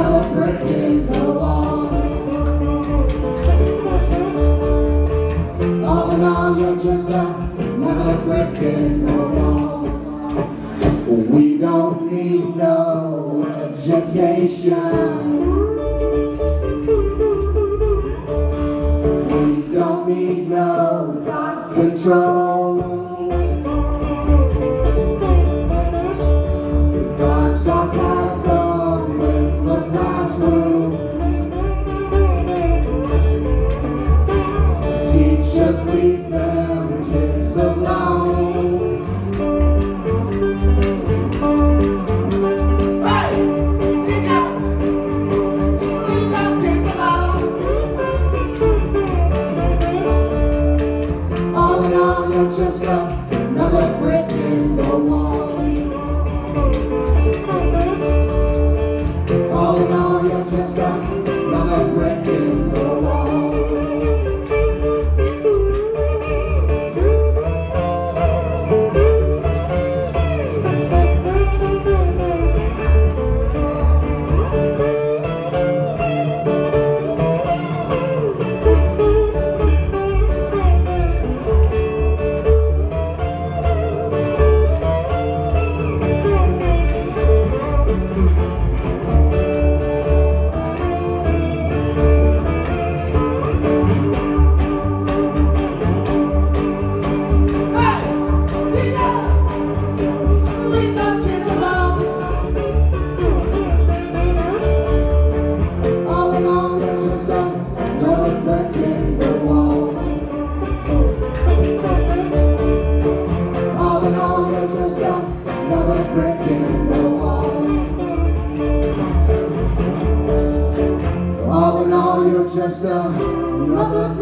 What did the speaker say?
another brick in the wall. All in all, you're just another brick in the wall. We don't need no education. We don't need no thought control. Dark sarcasm in the classroom. Teachers leave them kids alone. Hey! Teacher! Leave those kids alone. All in all, you're just another brick in the wall. All in all, you're just another brick in the wall. Just another brick in the wall. All in all, you're just another